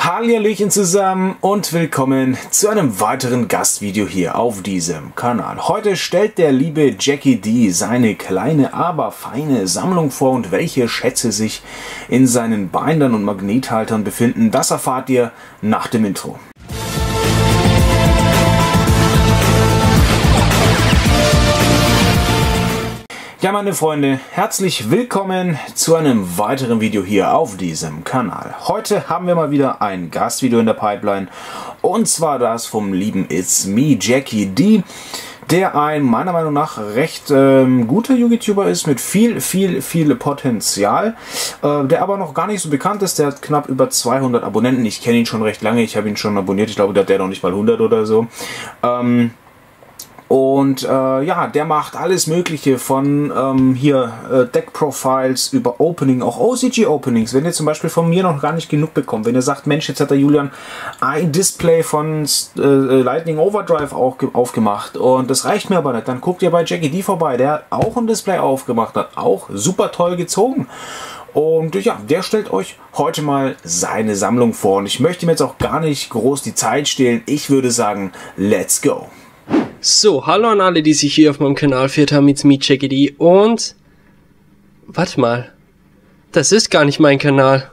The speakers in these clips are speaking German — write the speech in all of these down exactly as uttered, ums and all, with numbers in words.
Hallihallöchen zusammen und willkommen zu einem weiteren Gastvideo hier auf diesem Kanal. Heute stellt der liebe Jackie D seine kleine, aber feine Sammlung vor und welche Schätze sich in seinen Bindern und Magnethaltern befinden, das erfahrt ihr nach dem Intro. Ja, meine Freunde, herzlich willkommen zu einem weiteren Video hier auf diesem Kanal. Heute haben wir mal wieder ein Gastvideo in der Pipeline und zwar das vom lieben It's Me Jackie D, der ein meiner Meinung nach recht ähm, guter YouTuber ist mit viel, viel, viel Potenzial, äh, der aber noch gar nicht so bekannt ist. Der hat knapp über zweihundert Abonnenten. Ich kenne ihn schon recht lange, ich habe ihn schon abonniert, ich glaube, der hat der noch nicht mal hundert oder so. Ähm, Und äh, ja, der macht alles Mögliche von ähm, hier äh, Deck-Profiles über Opening, auch O C G-Openings. Wenn ihr zum Beispiel von mir noch gar nicht genug bekommt, wenn ihr sagt, Mensch, jetzt hat der Julian ein Display von äh, Lightning Overdrive auch aufgemacht und das reicht mir aber nicht, dann guckt ihr bei Jackie D vorbei, der hat auch ein Display aufgemacht, hat auch super toll gezogen. Und ja, der stellt euch heute mal seine Sammlung vor und ich möchte ihm jetzt auch gar nicht groß die Zeit stehlen. Ich würde sagen, let's go! So, hallo an alle, die sich hier auf meinem Kanal verirrt haben, it's me, Jackie D. Und, warte mal, das ist gar nicht mein Kanal.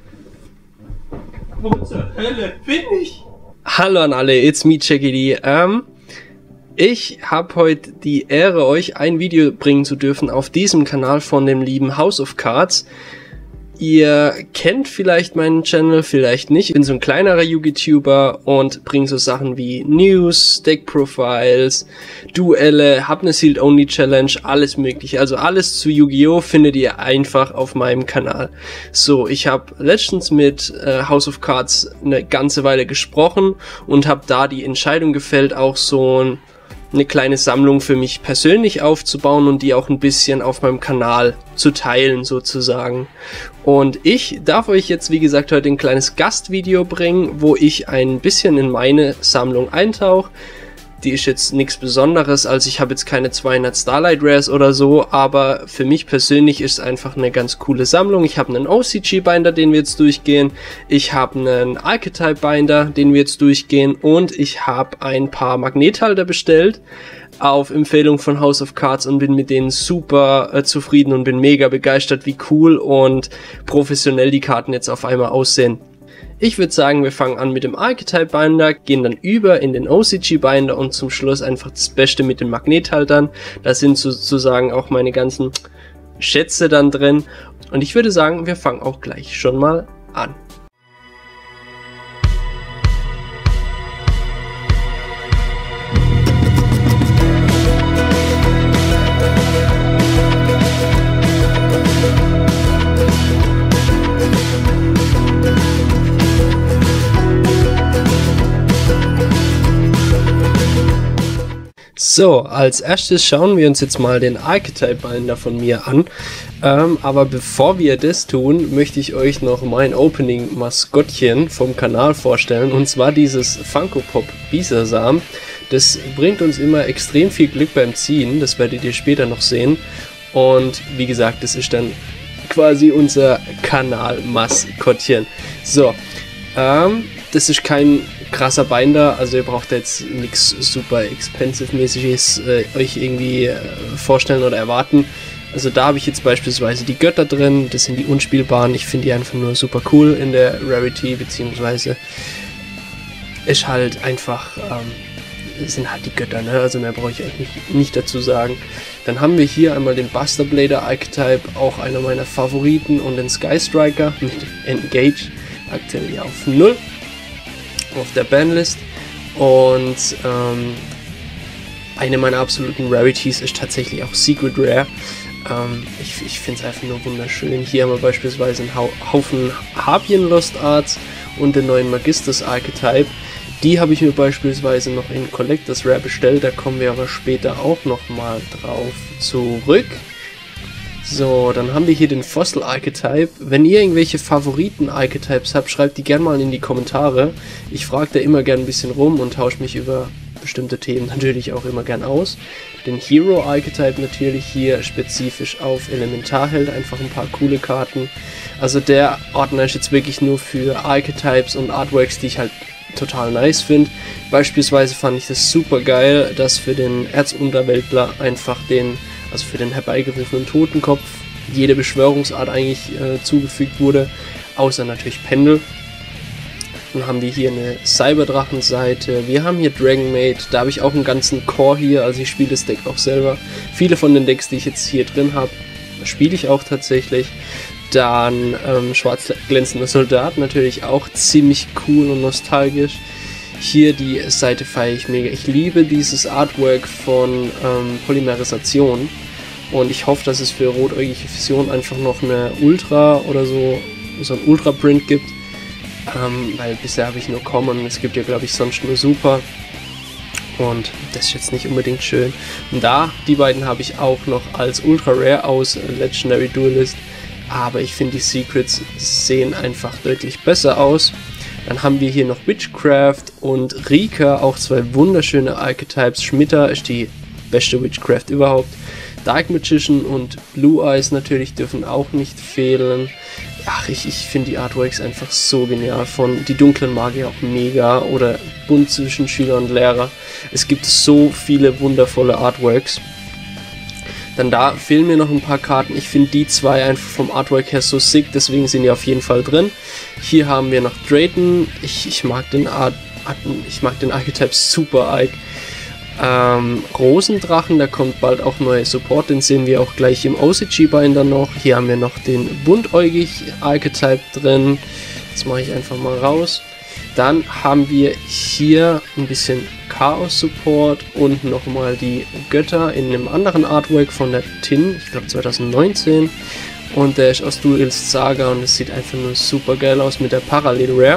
Wo zur Hölle bin ich? Hallo an alle, it's me, Jackie D. Ähm, ich habe heute die Ehre, euch ein Video bringen zu dürfen auf diesem Kanal von dem lieben House of Cards. Ihr kennt vielleicht meinen Channel, vielleicht nicht. Ich bin so ein kleinerer YouTuber und bringe so Sachen wie News, Deck-Profiles, Duelle, hab eine Sealed-Only-Challenge, alles mögliche. Also alles zu Yu-Gi-Oh! Findet ihr einfach auf meinem Kanal. So, ich habe letztens mit äh, House of Cards eine ganze Weile gesprochen und habe da die Entscheidung gefällt, auch so ein eine kleine Sammlung für mich persönlich aufzubauen und die auch ein bisschen auf meinem Kanal zu teilen sozusagen. Und ich darf euch jetzt wie gesagt heute ein kleines Gastvideo bringen, wo ich ein bisschen in meine Sammlung eintauche. Die ist jetzt nichts Besonderes, also ich habe jetzt keine zweihundert Starlight Rares oder so, aber für mich persönlich ist es einfach eine ganz coole Sammlung. Ich habe einen O C G Binder, den wir jetzt durchgehen, ich habe einen Archetype Binder, den wir jetzt durchgehen und ich habe ein paar Magnethalter bestellt auf Empfehlung von House of Cards und bin mit denen super äh, zufrieden und bin mega begeistert, wie cool und professionell die Karten jetzt auf einmal aussehen. Ich würde sagen, wir fangen an mit dem Archetype Binder, gehen dann über in den O C G Binder und zum Schluss einfach das Beste mit den Magnethaltern. Da sind sozusagen auch meine ganzen Schätze dann drin. Und ich würde sagen, wir fangen auch gleich schon mal an. So, als erstes schauen wir uns jetzt mal den Archetype Binder von mir an. Ähm, aber bevor wir das tun, möchte ich euch noch mein Opening-Maskottchen vom Kanal vorstellen. Und zwar dieses Funko Pop Bisasam. Das bringt uns immer extrem viel Glück beim Ziehen. Das werdet ihr später noch sehen. Und wie gesagt, das ist dann quasi unser Kanal-Maskottchen. So, ähm, das ist kein krasser Binder, also ihr braucht jetzt nichts super expensive-mäßiges äh, euch irgendwie äh, vorstellen oder erwarten. Also da habe ich jetzt beispielsweise die Götter drin, das sind die unspielbaren, ich finde die einfach nur super cool in der Rarity, beziehungsweise ist halt einfach, ähm, sind halt die Götter, ne? Also mehr brauche ich eigentlich nicht, nicht dazu sagen. Dann haben wir hier einmal den Buster Blader Archetype, auch einer meiner Favoriten, und den Sky Striker mit Engage, aktuell hier auf null. Auf der Banlist und ähm, eine meiner absoluten Rarities ist tatsächlich auch Secret Rare. Ähm, ich ich finde es einfach nur wunderschön. Hier haben wir beispielsweise einen Haufen Harpien Lost Arts und den neuen Magisters Archetype. Die habe ich mir beispielsweise noch in Collectors Rare bestellt, da kommen wir aber später auch nochmal drauf zurück. So, dann haben wir hier den Fossil Archetype. Wenn ihr irgendwelche Favoriten-Archetypes habt, schreibt die gerne mal in die Kommentare. Ich frage da immer gerne ein bisschen rum und tausche mich über bestimmte Themen natürlich auch immer gern aus. Den Hero Archetype natürlich hier spezifisch auf Elementarheld, einfach ein paar coole Karten. Also der Ordner ist jetzt wirklich nur für Archetypes und Artworks, die ich halt total nice finde. Beispielsweise fand ich das super geil, dass für den Erzunterweltler einfach den, also für den herbeigerufenen Totenkopf, jede Beschwörungsart eigentlich äh, zugefügt wurde, außer natürlich Pendel. Dann haben wir hier eine Cyberdrachen-Seite, wir haben hier Dragonmaid, da habe ich auch einen ganzen Core hier, also ich spiele das Deck auch selber. Viele von den Decks, die ich jetzt hier drin habe, spiele ich auch tatsächlich. Dann ähm, schwarz glänzender Soldat, natürlich auch ziemlich cool und nostalgisch. Hier die Seite feiere ich mega. Ich liebe dieses Artwork von ähm, Polymerisation und ich hoffe, dass es für rotäugige Vision einfach noch eine Ultra oder so, so ein Ultra-Print gibt, ähm, weil bisher habe ich nur Common, es gibt ja glaube ich sonst nur Super und das ist jetzt nicht unbedingt schön. Und da, die beiden habe ich auch noch als Ultra Rare aus Legendary Duelist. Aber ich finde, die Secrets sehen einfach deutlich besser aus. Dann haben wir hier noch Witchcraft und Rika, auch zwei wunderschöne Archetypes. Schmitter ist die beste Witchcraft überhaupt. Dark Magician und Blue Eyes natürlich dürfen auch nicht fehlen. Ach, ich, ich finde die Artworks einfach so genial. Von die dunklen Magier auch mega oder bunt zwischen Schüler und Lehrer. Es gibt so viele wundervolle Artworks. Dann da fehlen mir noch ein paar Karten. Ich finde die zwei einfach vom Artwork her so sick, deswegen sind die auf jeden Fall drin. Hier haben wir noch Drayton. Ich, ich mag den Art, ich mag den Archetype Super Ike. Ähm, Rosendrachen, da kommt bald auch neuer Support, den sehen wir auch gleich im O C G-Binder noch. Hier haben wir noch den buntäugig Archetype drin. Das mache ich einfach mal raus. Dann haben wir hier ein bisschen Chaos-Support und nochmal die Götter in einem anderen Artwork von der Tin, ich glaube zwanzig neunzehn. Und der ist aus Duelist Saga und es sieht einfach nur super geil aus mit der Parallel Rare.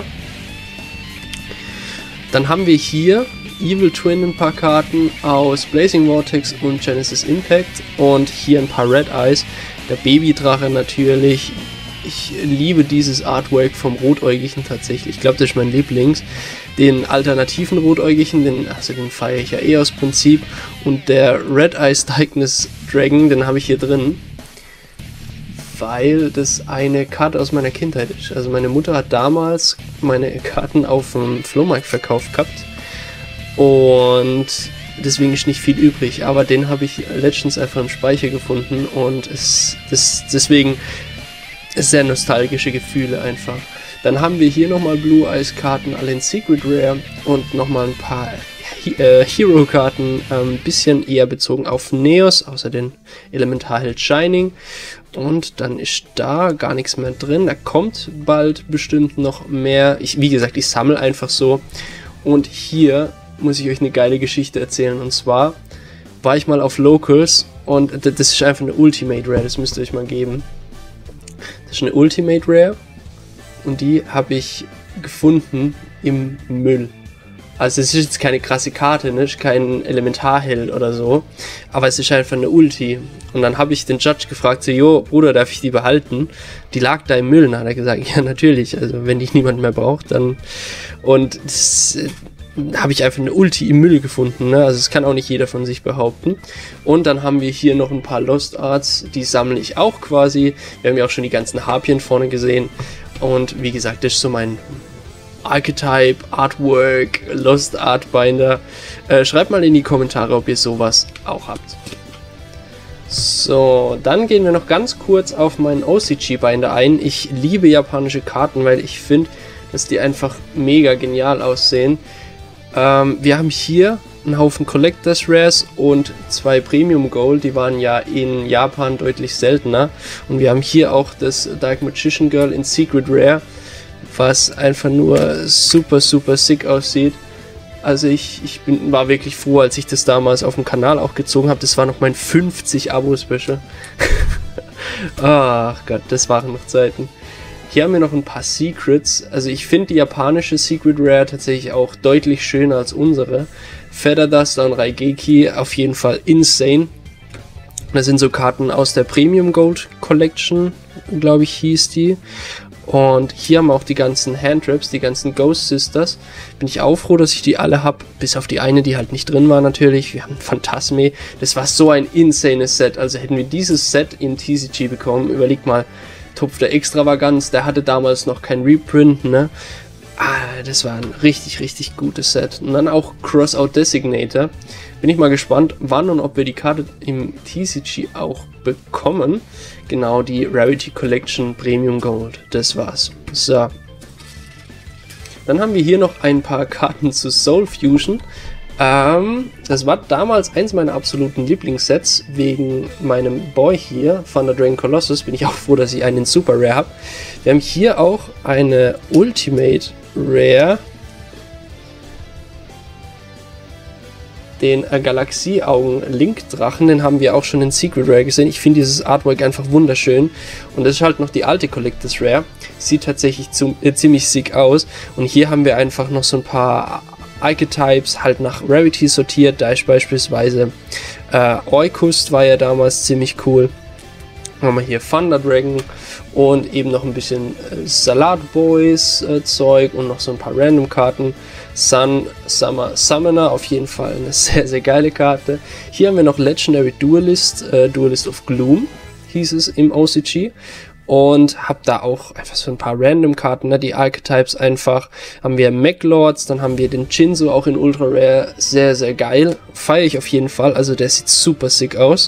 Dann haben wir hier Evil Twin, ein paar Karten aus Blazing Vortex und Genesis Impact und hier ein paar Red Eyes. Der Babydrache natürlich. Ich liebe dieses Artwork vom Rotäugigen tatsächlich. Ich glaube, das ist mein Lieblings. Den alternativen Rotäugigen, den, also den feiere ich ja eh aus Prinzip. Und der Red Eyes Darkness Dragon, den habe ich hier drin. Weil das eine Karte aus meiner Kindheit ist. Also meine Mutter hat damals meine Karten auf dem Flohmarkt verkauft gehabt. Und deswegen ist nicht viel übrig. Aber den habe ich letztens einfach im Speicher gefunden. Und es, das, deswegen... sehr nostalgische Gefühle einfach. Dann haben wir hier nochmal Blue Eyes Karten, alle in Secret Rare und nochmal ein paar äh, Hero Karten, ein ähm, bisschen eher bezogen auf Neos, außer den Elementarheld Shining. Und dann ist da gar nichts mehr drin. Da kommt bald bestimmt noch mehr. Ich, wie gesagt, ich sammle einfach so. Und hier muss ich euch eine geile Geschichte erzählen. Und zwar war ich mal auf Locals und das ist einfach eine Ultimate Rare, das müsst ihr euch mal geben. Das ist eine Ultimate Rare und die habe ich gefunden im Müll. Also es ist jetzt keine krasse Karte, ne? Ist kein Elementarheld oder so, aber es ist einfach eine Ulti. Und dann habe ich den Judge gefragt, so, jo, Bruder, darf ich die behalten? Die lag da im Müll. Und dann hat er gesagt, ja natürlich, also wenn die niemand mehr braucht, dann... Und das... habe ich einfach eine Ulti im Müll gefunden, ne? Also das kann auch nicht jeder von sich behaupten. Und dann haben wir hier noch ein paar Lost Arts, die sammle ich auch quasi. Wir haben ja auch schon die ganzen Harpien vorne gesehen. Und wie gesagt, das ist so mein Archetype, Artwork, Lost Art Binder. Äh, schreibt mal in die Kommentare, ob ihr sowas auch habt. So, dann gehen wir noch ganz kurz auf meinen O C G Binder ein. Ich liebe japanische Karten, weil ich finde, dass die einfach mega genial aussehen. Ähm, wir haben hier einen Haufen Collectors Rares und zwei Premium Gold, die waren ja in Japan deutlich seltener. Und wir haben hier auch das Dark Magician Girl in Secret Rare, was einfach nur super, super sick aussieht. Also ich, ich bin, war wirklich froh, als ich das damals auf dem Kanal auch gezogen habe. Das war noch mein fünfzig Abo-Special. Ach Gott, das waren noch Zeiten. Hier haben wir noch ein paar Secrets. Also ich finde die japanische Secret Rare tatsächlich auch deutlich schöner als unsere. Feather Duster und Raigeki auf jeden Fall insane. Das sind so Karten aus der Premium Gold Collection, glaube ich hieß die. Und hier haben wir auch die ganzen Handtraps, die ganzen Ghost Sisters. Bin ich auch froh, dass ich die alle habe, bis auf die eine, die halt nicht drin war natürlich. Wir haben Phantasme. Das war so ein insanes Set. Also hätten wir dieses Set in T C G bekommen, überlegt mal, Topf der Extravaganz, der hatte damals noch kein Reprint, ne? Ah, das war ein richtig, richtig gutes Set. Und dann auch Crossout Designator. Bin ich mal gespannt, wann und ob wir die Karte im T C G auch bekommen. Genau, die Rarity Collection Premium Gold. Das war's. So. Dann haben wir hier noch ein paar Karten zu Soul Fusion. Ähm, das war damals eins meiner absoluten Lieblingssets, wegen meinem Boy hier, Thunder Dragon Colossus. Bin ich auch froh, dass ich einen Super Rare habe. Wir haben hier auch eine Ultimate Rare, den äh, Galaxie-Augen-Link-Drachen, den haben wir auch schon in Secret Rare gesehen. Ich finde dieses Artwork einfach wunderschön. Und das ist halt noch die alte Collectors Rare. Sieht tatsächlich zum, äh, ziemlich sick aus. Und hier haben wir einfach noch so ein paar Archetypes halt nach Rarity sortiert. Da ist beispielsweise äh, Oikust, war ja damals ziemlich cool. Dann haben wir hier Thunder Dragon und eben noch ein bisschen äh, Salat Boys äh, Zeug und noch so ein paar Random Karten. Sun, Summer, Summoner, auf jeden Fall eine sehr, sehr geile Karte. Hier haben wir noch Legendary Duelist, äh, Duelist of Gloom, hieß es im O C G. Und hab da auch einfach so ein paar Random Karten, ne? Die Archetypes einfach. Haben wir Mech Lords, dann haben wir den Jinzo auch in Ultra Rare. Sehr, sehr geil. Feiere ich auf jeden Fall, also der sieht super sick aus.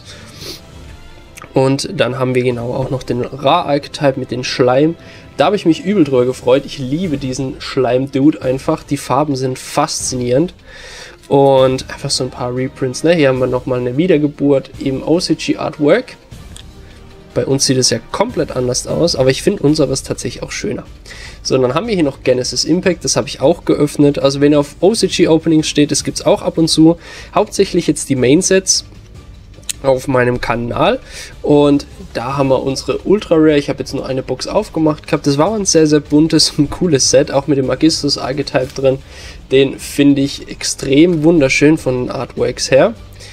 Und dann haben wir genau auch noch den Ra-Archetype mit den Schleim. Da habe ich mich übel drüber gefreut. Ich liebe diesen Schleim-Dude einfach. Die Farben sind faszinierend. Und einfach so ein paar Reprints. Ne? Hier haben wir nochmal eine Wiedergeburt im O C G Artwork. Bei uns sieht es ja komplett anders aus, aber ich finde unseres tatsächlich auch schöner. So, dann haben wir hier noch Genesis Impact, das habe ich auch geöffnet. Also wenn ihr auf O C G Openings steht, das gibt es auch ab und zu. Hauptsächlich jetzt die Main-Sets auf meinem Kanal. Und da haben wir unsere Ultra Rare. Ich habe jetzt nur eine Box aufgemacht gehabt. Das war ein sehr, sehr buntes und cooles Set, auch mit dem Magistus Archetype drin. Den finde ich extrem wunderschön von den Artworks her.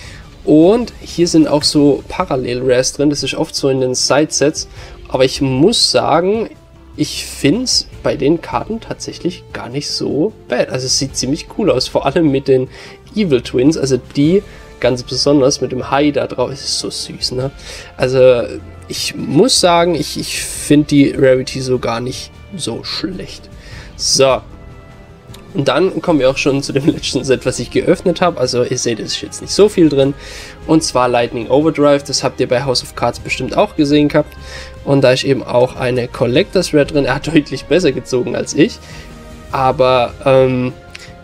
Und hier sind auch so Parallel-Rares drin, das ist oft so in den Side-Sets, aber ich muss sagen, ich finde es bei den Karten tatsächlich gar nicht so bad. Also es sieht ziemlich cool aus, vor allem mit den Evil Twins, also die ganz besonders mit dem Hai da drauf, es ist so süß, ne? Also ich muss sagen, ich, ich finde die Rarity so gar nicht so schlecht. So. Und dann kommen wir auch schon zu dem letzten Set, was ich geöffnet habe. Also ihr seht, es ist jetzt nicht so viel drin. Und zwar Lightning Overdrive. Das habt ihr bei House of Cards bestimmt auch gesehen gehabt. Und da ist eben auch eine Collectors Rare drin. Er hat deutlich besser gezogen als ich. Aber ähm,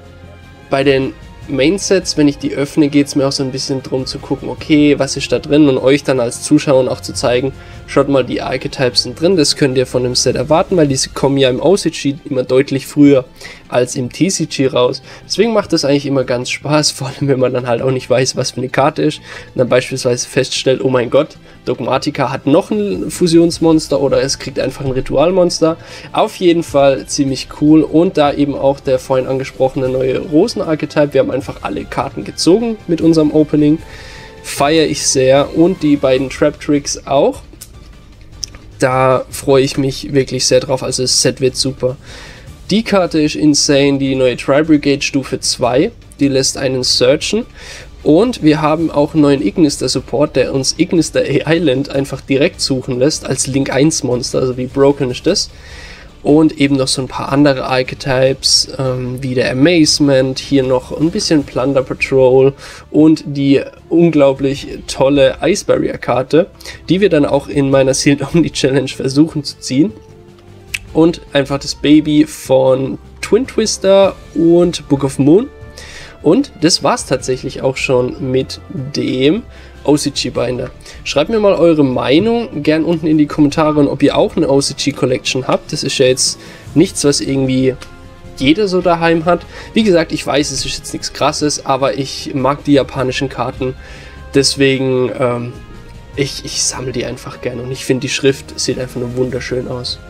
bei den Main-Sets, wenn ich die öffne, geht es mir auch so ein bisschen drum zu gucken, okay, was ist da drin und euch dann als Zuschauer auch zu zeigen, schaut mal, die Archetypes sind drin, das könnt ihr von dem Set erwarten, weil diese kommen ja im O C G immer deutlich früher als im T C G raus. Deswegen macht das eigentlich immer ganz Spaß, vor allem wenn man dann halt auch nicht weiß, was für eine Karte ist und dann beispielsweise feststellt, oh mein Gott, Dogmatika hat noch ein Fusionsmonster oder es kriegt einfach ein Ritualmonster. Auf jeden Fall ziemlich cool und da eben auch der vorhin angesprochene neue Rosen-Archetype. Wir haben einfach alle Karten gezogen mit unserem Opening. Feiere ich sehr und die beiden Trap-Tricks auch. Da freue ich mich wirklich sehr drauf, also das Set wird super. Die Karte ist insane, die neue Tri-Brigade Stufe zwei, die lässt einen searchen. Und wir haben auch einen neuen Ignister Support, der uns Ignister Island einfach direkt suchen lässt, als Link eins Monster, also wie broken ist das. Und eben noch so ein paar andere Archetypes, ähm, wie der Amazement, hier noch ein bisschen Plunder Patrol und die unglaublich tolle Ice Barrier Karte, die wir dann auch in meiner Sealed Omni Challenge versuchen zu ziehen. Und einfach das Baby von Twin Twister und Book of Moon. Und das war's tatsächlich auch schon mit dem O C G Binder. Schreibt mir mal eure Meinung gern unten in die Kommentare und ob ihr auch eine O C G Collection habt. Das ist ja jetzt nichts, was irgendwie jeder so daheim hat. Wie gesagt, ich weiß, es ist jetzt nichts Krasses, aber ich mag die japanischen Karten. Deswegen, ähm, ich, ich sammle die einfach gerne und ich finde, die Schrift sieht einfach nur wunderschön aus.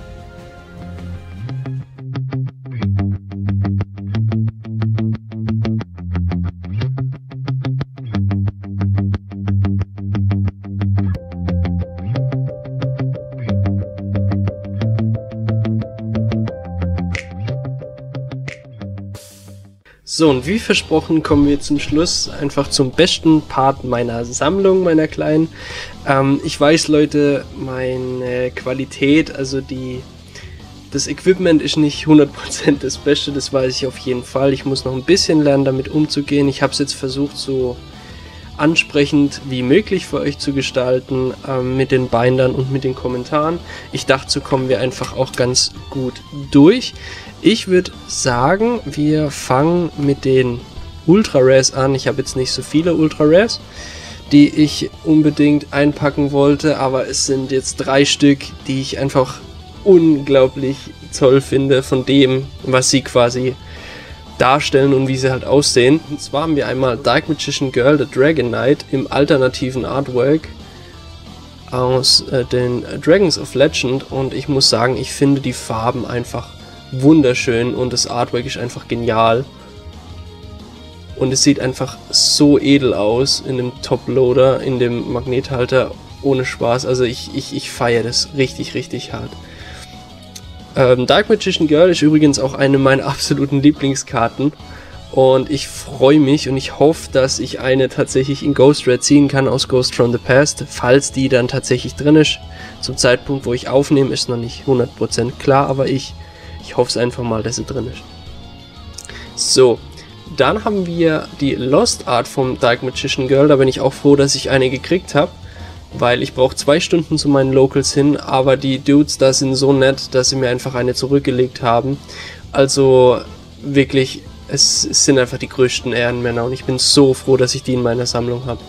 So, und wie versprochen kommen wir zum Schluss einfach zum besten Part meiner Sammlung, meiner kleinen. Ähm, ich weiß, Leute, meine Qualität, also die, das Equipment ist nicht hundert Prozent das Beste, das weiß ich auf jeden Fall. Ich muss noch ein bisschen lernen, damit umzugehen. Ich habe es jetzt versucht, so ansprechend wie möglich für euch zu gestalten, ähm, mit den Bindern und mit den Kommentaren. Ich dachte, so kommen wir einfach auch ganz gut durch. Ich würde sagen, wir fangen mit den Ultra Rares an. Ich habe jetzt nicht so viele Ultra Rares, die ich unbedingt einpacken wollte, aber es sind jetzt drei Stück, die ich einfach unglaublich toll finde von dem, was sie quasi darstellen und wie sie halt aussehen. Und zwar haben wir einmal Dark Magician Girl, The Dragon Knight im alternativen Artwork aus äh, den Dragons of Legend, und ich muss sagen, ich finde die Farben einfach wunderschön und das Artwork ist einfach genial. Und es sieht einfach so edel aus in dem Top-Loader, in dem Magnethalter, ohne Spaß. Also ich, ich, ich feiere das richtig, richtig hart. Ähm, Dark Magician Girl ist übrigens auch eine meiner absoluten Lieblingskarten. Und ich freue mich und ich hoffe, dass ich eine tatsächlich in Ghost Red ziehen kann aus Ghost from the Past, falls die dann tatsächlich drin ist. Zum Zeitpunkt, wo ich aufnehme, ist noch nicht hundert Prozent klar, aber ich, ich hoffe es einfach mal, dass sie drin ist. So, dann haben wir die Lost Art vom Dark Magician Girl. Da bin ich auch froh, dass ich eine gekriegt habe, weil ich brauche zwei Stunden zu meinen Locals hin, aber die Dudes da sind so nett, dass sie mir einfach eine zurückgelegt haben. Also wirklich, es, es sind einfach die größten Ehrenmänner und ich bin so froh, dass ich die in meiner Sammlung habe.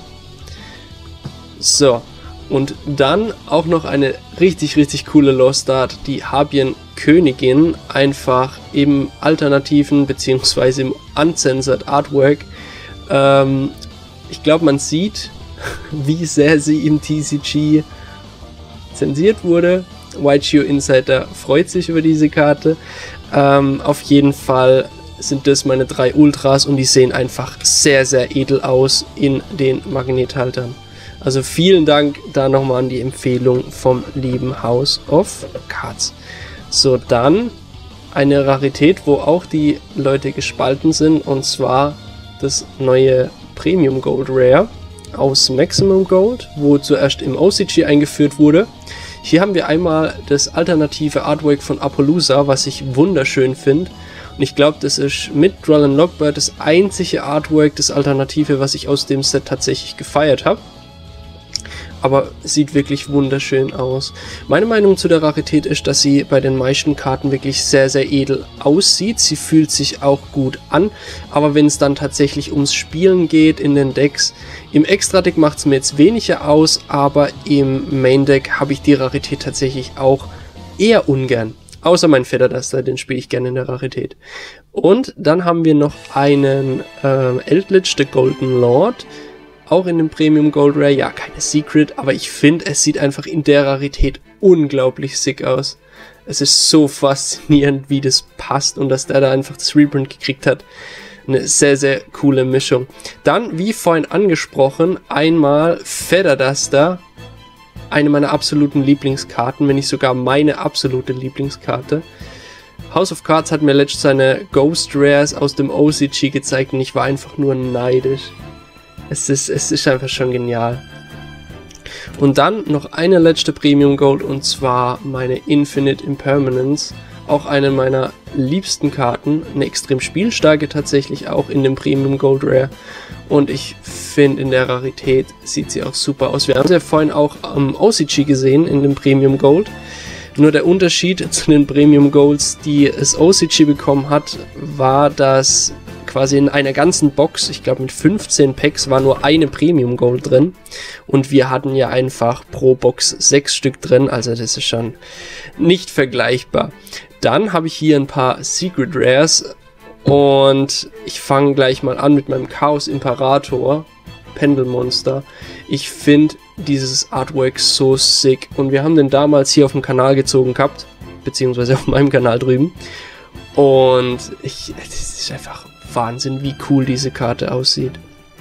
So, und dann auch noch eine richtig, richtig coole Lost Art, die Habien Königin, einfach im alternativen bzw. im uncensored Artwork. Ähm, ich glaube, man sieht, wie sehr sie im T C G zensiert wurde. White Shoe Insider freut sich über diese Karte. Ähm, auf jeden Fall sind das meine drei Ultras und die sehen einfach sehr, sehr edel aus in den Magnethaltern. Also vielen Dank da nochmal an die Empfehlung vom lieben House of Cards. So, dann eine Rarität, wo auch die Leute gespalten sind, und zwar das neue Premium Gold Rare aus Maximum Gold, wo zuerst im O C G eingeführt wurde. Hier haben wir einmal das alternative Artwork von Apollousa, was ich wunderschön finde. Und ich glaube, das ist mit Drullen Lockbird das einzige Artwork, das Alternative, was ich aus dem Set tatsächlich gefeiert habe. Aber sieht wirklich wunderschön aus. Meine Meinung zu der Rarität ist, dass sie bei den meisten Karten wirklich sehr, sehr edel aussieht. Sie fühlt sich auch gut an, aber wenn es dann tatsächlich ums Spielen geht in den Decks, im Extra-Deck macht es mir jetzt weniger aus, aber im Main-Deck habe ich die Rarität tatsächlich auch eher ungern. Außer mein Feather-Duster, den spiele ich gerne in der Rarität. Und dann haben wir noch einen äh, Eldritch, The Golden Lord. Auch in dem Premium Gold Rare, ja, keine Secret, aber ich finde, es sieht einfach in der Rarität unglaublich sick aus. Es ist so faszinierend, wie das passt und dass der da einfach das Reprint gekriegt hat. Eine sehr, sehr coole Mischung. Dann, wie vorhin angesprochen, einmal Feather Duster. Eine meiner absoluten Lieblingskarten, wenn nicht sogar meine absolute Lieblingskarte. House of Cards hat mir letztens seine Ghost Rares aus dem O C G gezeigt und ich war einfach nur neidisch. Es ist, es ist einfach schon genial. Und dann noch eine letzte Premium Gold, und zwar meine Infinite Impermanence. Auch eine meiner liebsten Karten. Eine extrem spielstarke tatsächlich auch in dem Premium Gold Rare. Und ich finde, in der Rarität sieht sie auch super aus. Wir haben sie ja vorhin auch am O C G gesehen, in dem Premium Gold. Nur der Unterschied zu den Premium Golds, die das O C G bekommen hat, war, dass quasi in einer ganzen Box, ich glaube mit fünfzehn Packs, war nur eine Premium Gold drin. Und wir hatten ja einfach pro Box sechs Stück drin, also das ist schon nicht vergleichbar. Dann habe ich hier ein paar Secret Rares und ich fange gleich mal an mit meinem Chaos Imperator, Pendelmonster. Ich finde dieses Artwork so sick und wir haben den damals hier auf dem Kanal gezogen gehabt, beziehungsweise auf meinem Kanal drüben. Und ich, es ist einfach Wahnsinn, wie cool diese Karte aussieht.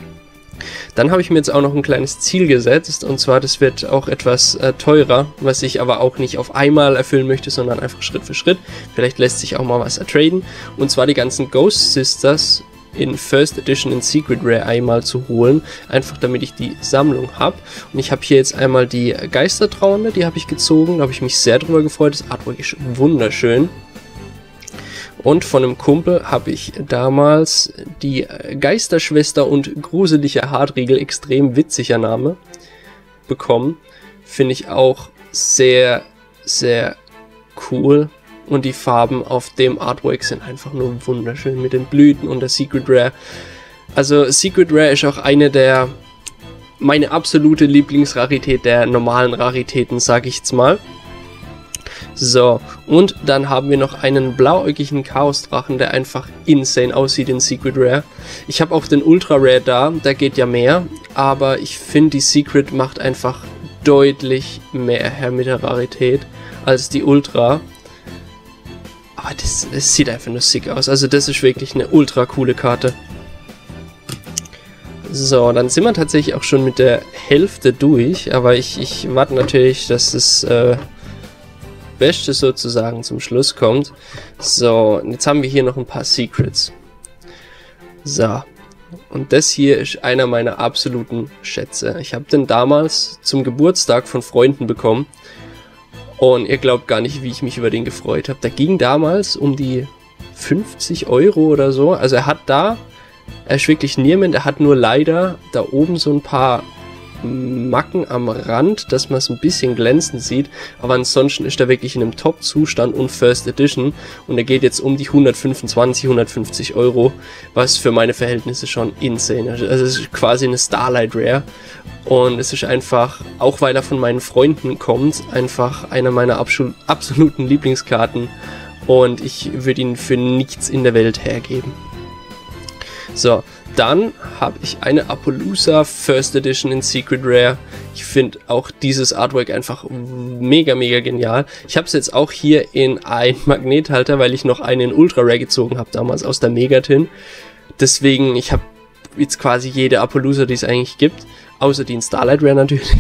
Dann habe ich mir jetzt auch noch ein kleines Ziel gesetzt, und zwar, das wird auch etwas äh, teurer, was ich aber auch nicht auf einmal erfüllen möchte, sondern einfach Schritt für Schritt. Vielleicht lässt sich auch mal was ertraden. Und zwar die ganzen Ghost Sisters in First Edition in Secret Rare einmal zu holen, einfach damit ich die Sammlung habe. Und ich habe hier jetzt einmal die Geistertrauernde, die habe ich gezogen, da habe ich mich sehr drüber gefreut, das Artwork ist wunderschön. Und von einem Kumpel habe ich damals die Geisterschwester und gruselige Hartriegel, extrem witziger Name, bekommen. Finde ich auch sehr, sehr cool. Und die Farben auf dem Artwork sind einfach nur wunderschön mit den Blüten und der Secret Rare. Also Secret Rare ist auch eine der, meine absolute Lieblingsrarität der normalen Raritäten, sage ich jetzt mal. So, und dann haben wir noch einen blauäugigen Chaosdrachen, der einfach insane aussieht in Secret Rare. Ich habe auch den Ultra Rare da, da geht ja mehr, aber ich finde die Secret macht einfach deutlich mehr her mit der Rarität als die Ultra. Aber das, das sieht einfach nur sick aus. Also das ist wirklich eine ultra coole Karte. So, dann sind wir tatsächlich auch schon mit der Hälfte durch. Aber ich, ich warte natürlich, dass das äh, Beste sozusagen zum Schluss kommt. So, und jetzt haben wir hier noch ein paar Secrets. So, und das hier ist einer meiner absoluten Schätze. Ich habe den damals zum Geburtstag von Freunden bekommen. Und ihr glaubt gar nicht, wie ich mich über den gefreut habe. Da ging damals um die fünfzig Euro oder so. Also er hat da, er ist wirklich niemand, er hat nur leider da oben so ein paar Macken am Rand, dass man es ein bisschen glänzend sieht. Aber ansonsten ist er wirklich in einem Top-Zustand und First Edition. Und er geht jetzt um die hundertfünfundzwanzig, hundertfünfzig Euro, was für meine Verhältnisse schon insane ist. Also es ist quasi eine Starlight Rare. Und es ist einfach, auch weil er von meinen Freunden kommt, einfach einer meiner absoluten Lieblingskarten. Und ich würde ihn für nichts in der Welt hergeben. So, dann habe ich eine Apollousa First Edition in Secret Rare. Ich finde auch dieses Artwork einfach mega, mega genial. Ich habe es jetzt auch hier in einen Magnethalter, weil ich noch einen in Ultra Rare gezogen habe damals aus der Megatin. Deswegen, ich habe jetzt quasi jede Apollousa, die es eigentlich gibt. Außer die in Starlight Rare natürlich.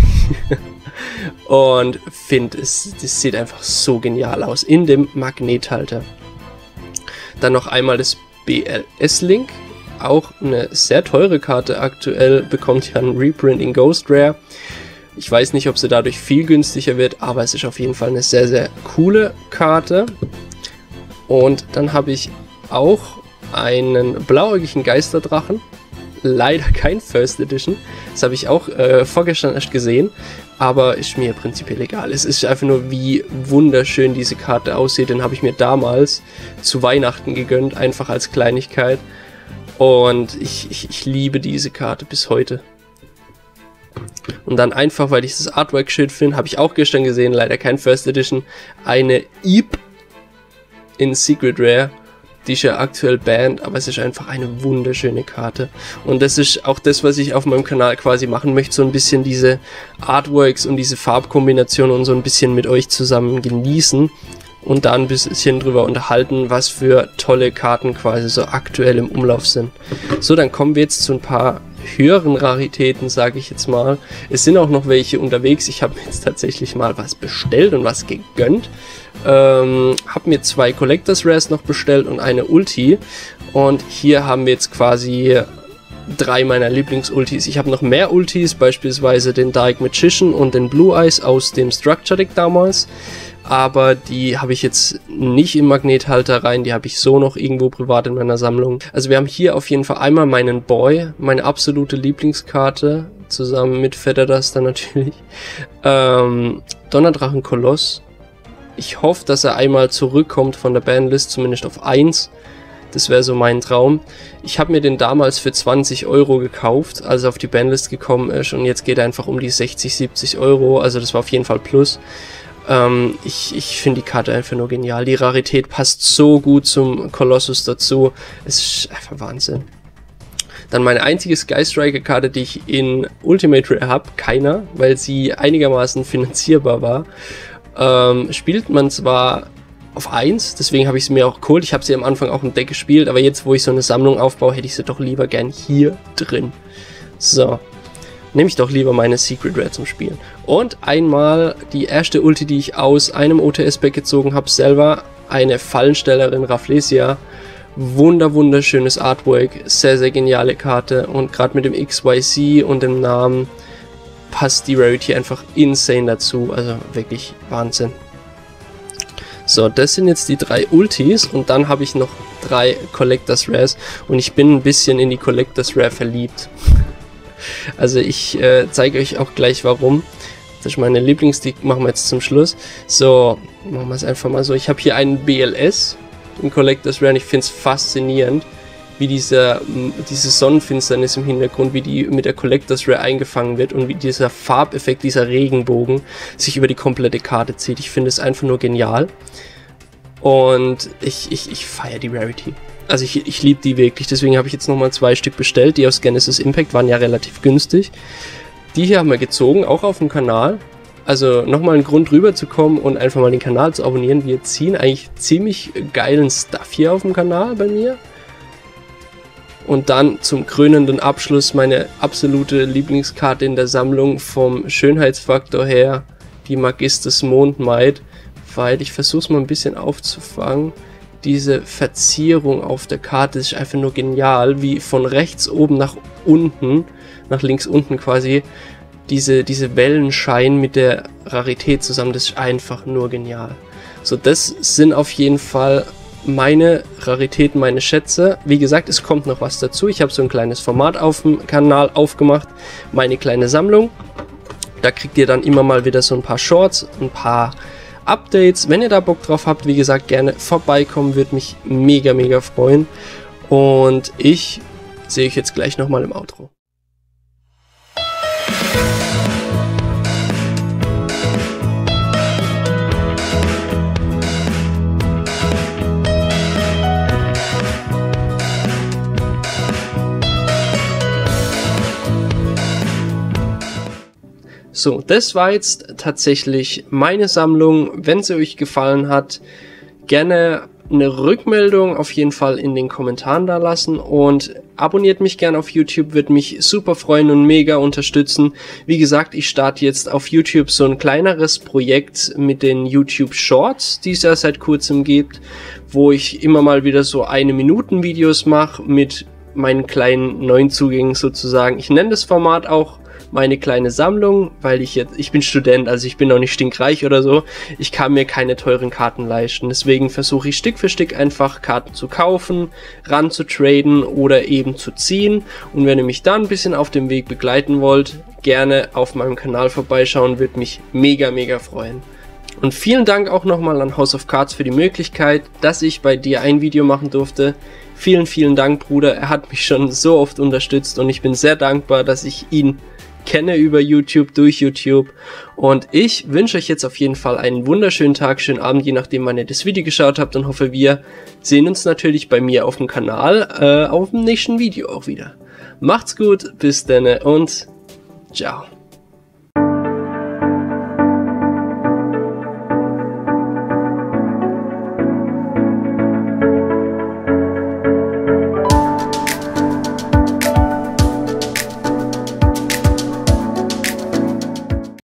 Und finde, es das sieht einfach so genial aus in dem Magnethalter. Dann noch einmal das B L S-Link. Auch eine sehr teure Karte aktuell. Bekommt ja ein Reprint in Ghost Rare. Ich weiß nicht, ob sie dadurch viel günstiger wird, aber es ist auf jeden Fall eine sehr, sehr coole Karte. Und dann habe ich auch einen blauäugigen Geisterdrachen. Leider kein First Edition. Das habe ich auch äh, vorgestern erst gesehen. Aber ist mir prinzipiell egal. Es ist einfach nur, wie wunderschön diese Karte aussieht. Den habe ich mir damals zu Weihnachten gegönnt. Einfach als Kleinigkeit. Und ich, ich, ich liebe diese Karte bis heute. Und dann einfach, weil ich das Artwork schön finde, habe ich auch gestern gesehen, leider kein First Edition, eine Eep in Secret Rare. Die ist ja aktuell banned, aber es ist einfach eine wunderschöne Karte. Und das ist auch das, was ich auf meinem Kanal quasi machen möchte, so ein bisschen diese Artworks und diese Farbkombinationen und so ein bisschen mit euch zusammen genießen. Und da ein bisschen drüber unterhalten, was für tolle Karten quasi so aktuell im Umlauf sind. So, dann kommen wir jetzt zu ein paar höheren Raritäten, sage ich jetzt mal. Es sind auch noch welche unterwegs. Ich habe mir jetzt tatsächlich mal was bestellt und was gegönnt. Ähm, habe mir zwei Collectors Rares noch bestellt und eine Ulti. Und hier haben wir jetzt quasi drei meiner Lieblings-Ultis. Ich habe noch mehr Ultis, beispielsweise den Dark Magician und den Blue Eyes aus dem Structure Deck damals. Aber die habe ich jetzt nicht im Magnethalter rein, die habe ich so noch irgendwo privat in meiner Sammlung. Also wir haben hier auf jeden Fall einmal meinen Boy, meine absolute Lieblingskarte, zusammen mit Featherduster natürlich. Ähm, Donnerdrachen Koloss. Ich hoffe, dass er einmal zurückkommt von der Banlist, zumindest auf eins. Das wäre so mein Traum. Ich habe mir den damals für zwanzig Euro gekauft, als er auf die Banlist gekommen ist. Und jetzt geht er einfach um die sechzig, siebzig Euro. Also das war auf jeden Fall Plus. Ähm, ich ich finde die Karte einfach nur genial. Die Rarität passt so gut zum Colossus dazu. Es ist einfach Wahnsinn. Dann meine einzige Sky Striker Karte, die ich in Ultimate Rare habe. Keiner, weil sie einigermaßen finanzierbar war. Ähm, spielt man zwar auf eins, deswegen habe ich sie mir auch geholt. Ich habe sie am Anfang auch im Deck gespielt, aber jetzt, wo ich so eine Sammlung aufbaue, hätte ich sie doch lieber gern hier drin. So, nehme ich doch lieber meine Secret Rare zum Spielen. Und einmal die erste Ulti, die ich aus einem O T S-Pack gezogen habe, selber eine Fallenstellerin Rafflesia. Wunder, wunderschönes Artwork, sehr, sehr geniale Karte und gerade mit dem X Y Z und dem Namen passt die Rarity einfach insane dazu, also wirklich Wahnsinn. So, das sind jetzt die drei Ultis und dann habe ich noch drei Collectors Rares und ich bin ein bisschen in die Collectors Rare verliebt. Also ich äh, zeige euch auch gleich warum. Das ist meine Lieblings, die machen wir jetzt zum Schluss. So, machen wir es einfach mal so. Ich habe hier einen B L S im Collectors Rare und ich finde es faszinierend, wie dieser, diese Sonnenfinsternis im Hintergrund, wie die mit der Collectors Rare eingefangen wird und wie dieser Farbeffekt, dieser Regenbogen sich über die komplette Karte zieht. Ich finde es einfach nur genial und ich, ich, ich feiere die Rarity. Also ich, ich liebe die wirklich, deswegen habe ich jetzt nochmal zwei Stück bestellt. Die aus Genesis Impact waren ja relativ günstig. Die hier haben wir gezogen, auch auf dem Kanal. Also nochmal ein Grund rüber zu kommen und einfach mal den Kanal zu abonnieren. Wir ziehen eigentlich ziemlich geilen Stuff hier auf dem Kanal bei mir. Und dann zum krönenden Abschluss meine absolute Lieblingskarte in der Sammlung vom Schönheitsfaktor her, die Magistes Mondmaid, weil ich versuche es mal ein bisschen aufzufangen. Diese Verzierung auf der Karte ist einfach nur genial, wie von rechts oben nach unten, nach links unten quasi, diese, diese Wellen scheinen mit der Rarität zusammen, das ist einfach nur genial. So, das sind auf jeden Fall meine Raritäten, meine Schätze. Wie gesagt, es kommt noch was dazu. Ich habe so ein kleines Format auf dem Kanal aufgemacht, meine kleine Sammlung. Da kriegt ihr dann immer mal wieder so ein paar Shorts, ein paar Updates. Wenn ihr da Bock drauf habt, wie gesagt, gerne vorbeikommen, würde mich mega, mega freuen. Und ich sehe euch jetzt gleich nochmal im Outro. So, das war jetzt tatsächlich meine Sammlung. Wenn sie euch gefallen hat, gerne eine Rückmeldung auf jeden Fall in den Kommentaren da lassen und abonniert mich gerne auf YouTube, würde mich super freuen und mega unterstützen. Wie gesagt, ich starte jetzt auf YouTube so ein kleineres Projekt mit den YouTube Shorts, die es ja seit kurzem gibt, wo ich immer mal wieder so eine Minuten Videos mache mit meinen kleinen neuen Zugängen sozusagen. Ich nenne das Format auch meine kleine Sammlung, weil ich jetzt, ich bin Student, also ich bin noch nicht stinkreich oder so, ich kann mir keine teuren Karten leisten, deswegen versuche ich Stück für Stück einfach Karten zu kaufen, ran zu traden oder eben zu ziehen, und wenn ihr mich da ein bisschen auf dem Weg begleiten wollt, gerne auf meinem Kanal vorbeischauen, würde mich mega mega freuen. Und vielen Dank auch nochmal an House of Cards für die Möglichkeit, dass ich bei dir ein Video machen durfte. Vielen, vielen Dank, Bruder, er hat mich schon so oft unterstützt und ich bin sehr dankbar, dass ich ihn kenne über YouTube, durch YouTube, und ich wünsche euch jetzt auf jeden Fall einen wunderschönen Tag, schönen Abend, je nachdem wann ihr das Video geschaut habt, und hoffe, wir sehen uns natürlich bei mir auf dem Kanal, äh, auf dem nächsten Video auch wieder. Macht's gut, bis dann und ciao.